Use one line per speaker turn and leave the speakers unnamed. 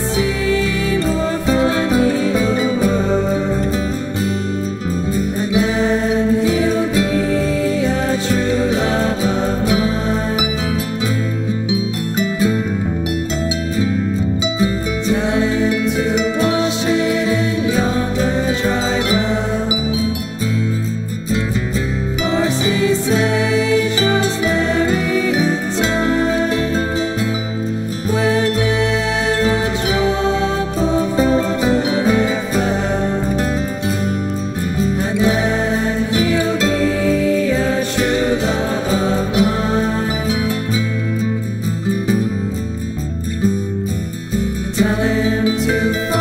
seem or funny word, and then he'll be a true love of mine. Tell him to wash it in yonder dry well, parsley, sage, rosemary, and thyme. When ne'er a drop of water there fell, and then he'll be a true love of mine. Tell him to